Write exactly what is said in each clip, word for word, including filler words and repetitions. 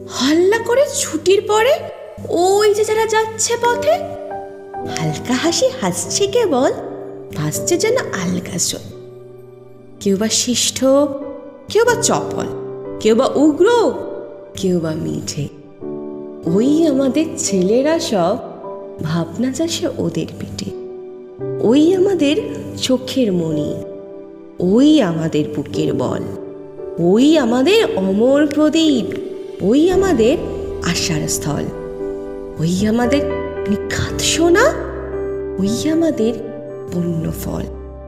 হল্লা করে ছুটির পরে ওই যে যারা যাচ্ছে পথে, হালকা হাসি হাসছে কেবল, ভাসছে যেন আলগা জল। কেউ বা শিষ্ট, কেউ বা চপল, কেউ বা উগ্র, কেউ বা মিঠে। ওই আমাদের ছেলেরা সব ভাবনা চাষে ওদের পিঠে। ওই আমাদের চোখের মণি, ওই আমাদের বুকের বল, ওই আমাদের অমর প্রদীপ, ওই আমাদের আশার স্থল, ওই আমাদের নিখাত সোনা, ওই আমাদের পূর্ণ ফল।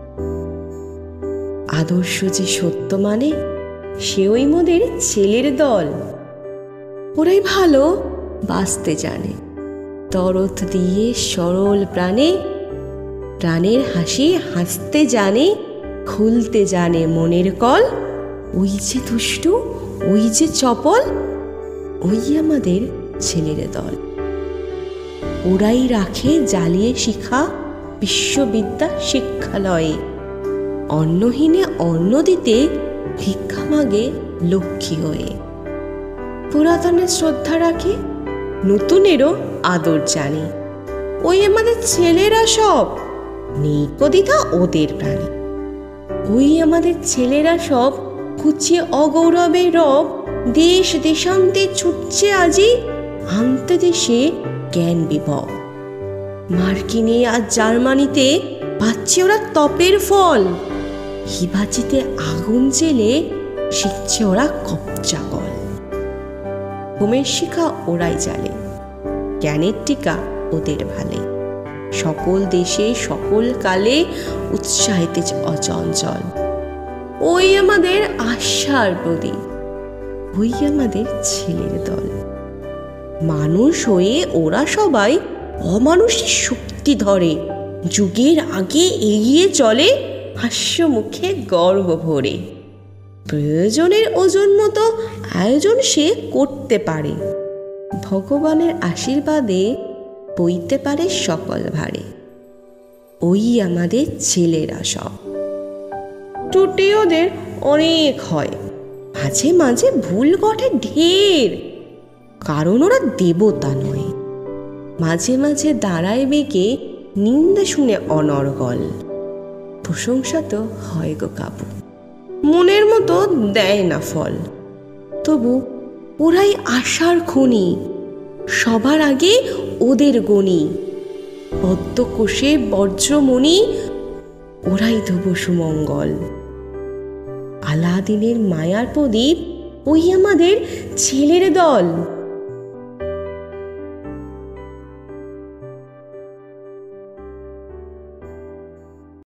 আদর্শ যে সত্য মানে সে ওই মোদের ছেলের দল। ওরাই ভালো বাঁচতে জানে, তরত দিয়ে সরল প্রাণে, প্রাণের হাসি হাসতে জানে, খুলতে জানে মনের কল। ওই যে দুষ্টু, ওই যে চপল, ওই আমাদের ছেলের দল। ওরাই রাখে জ্বালিয়ে শিখা বিশ্ববিদ্যা শিক্ষালয়ে, অন্নহীনে অন্ন দিতে ভিক্ষা মাগে লক্ষ্মী হয়ে। পুরাতনের শ্রদ্ধা রাখে, নতুনেরও আদর জানে, ওই আমাদের ছেলেরা সব নেই কদিতা ওদের প্রাণে। ওই আমাদের ছেলেরা সব কুচিয়ে অগৌরবে রব, দেশ দেশান্তে ছুটছে আজি আনতে দেশে জ্ঞান বিভব। মার্কিনে আর জার্মানিতে পাচ্ছে ওরা তপের ফল, হিবাচিতে আগুন জেলে শিখছে ওরা কবজা কল। হোমের শিখা ওরাই জ্বালে, জ্ঞানের টিকা ওদের ভালে, সকল দেশে সকল কালে উৎসাহিতে অচঞ্চল। ওই আমাদের আশার প্রদীপ, ওই আমাদের ছেলের দল। মানুষ হয়ে ওরা সবাই অমানুষের শক্তি ধরে, যুগের আগে এগিয়ে চলে হাস্য মুখে গর্ব ভরে। প্রয়োজনের ওজন মতো আয়োজন সে করতে পারে, ভগবানের আশীর্বাদে বইতে পারে সকল ভারে। ওই আমাদের ছেলেরা সব। ত্রুটি ওদের অনেক হয়, মাঝে মাঝে ভুল ঘটে ঢের, কারণ ওরা দেবতা নয়। মাঝে মাঝে দাঁড়ায় বেঁকে নিন্দে শুনে অনর্গল, প্রশংসা তো হয় গো কাবু, মনের মতো দেয় না ফল। তবু ওরাই আশার খনি, সবার আগে ওদের গণি। পদ্মকোষে বজ্রমণি, ওরাই ধব সুমঙ্গল। আলাদিনের মায়ার প্রদীপ, ওই আমাদের ছেলের দল।